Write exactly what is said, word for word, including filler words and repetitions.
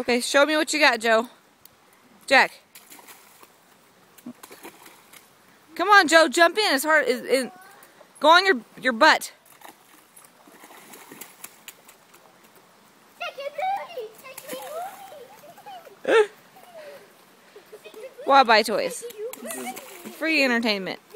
Okay, show me what you got, Joe. Jack. Come on, Joe, jump in. It's hard. It, it, go on your your butt. Bye bye, toys. This is free entertainment.